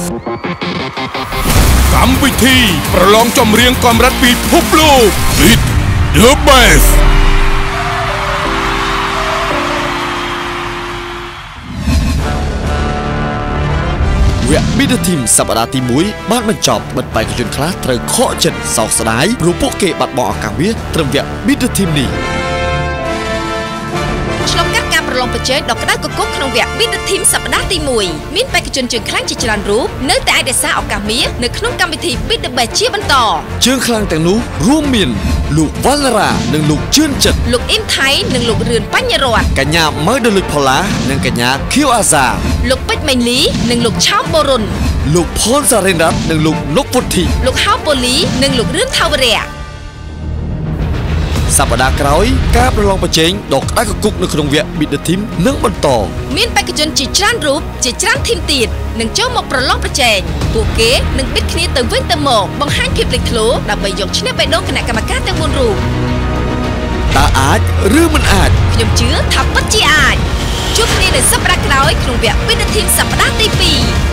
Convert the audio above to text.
កម្មវិធីប្រឡងចម្រៀងកម្រិតពិភពលោក Beat the Best វគ្គ Beat the Team សប្តាហ៍ទី1បានបញ្ចប់បិទបេក្ខជនខ្លះត្រូវខកចិត្តសោកស្ដាយព្រោះពួកគេបាត់បង់ឱកាសមាសត្រឹមវគ្គ Beat the Team នេះឆ្លងកាត់ការប្រឡងប្រជែងដ៏ក្តៅគគុកក្នុងវគ្គ Beat the Team សប្តាហ៍ទី1មានបេក្ខជនជើងខ្លាំងជាច្រើនរូបនៅតែអាចរក្សាឱកាសមាសនៅក្នុងកម្មវិធី Beat the Best ជាបន្តជើងខ្លាំងទាំងនោះរួមមានលោកវណ្ណរានិងលោកជឿនចិត្តលោកអ៊ីមថៃនិងលោករឿនបញ្ញរតកញ្ញាម៉ៅដលុចផូឡានិងកញ្ញាខៀវអាសាលោកពេជ្រមេងលីនិងលោកឆោមបូរុនលោកផនសារិនរ័ត្ននិងលោកនុកពុទ្ធីលោកហៅប៉ូលីនិងលោករឿនថាវរៈសប្តាហ៍ក្រោយការប្រឡងប្រជែងដ៏ក្តៅគគុកនៅក្នុងវគ្គ Beat the Team នឹងបន្តមានបេក្ខជនជាច្រើនរូបជាច្រើនធីមទៀតនឹងចូលមកប្រឡងប្រជែងពួកគេនឹងបិទគ្នាទៅវិញទៅមកបង្ហាញភាពលេចធ្លោដើម្បីយកឈ្នះបេះដូងគណៈកម្មការទាំង4រូបតើអាចឬមិនអាចខ្ញុំជឿថាពិតជាអាចជួបគ្នានៅសប្តាហ៍ក្រោយក្នុងវគ្គ Beat the Team សប្តាហ៍ទី2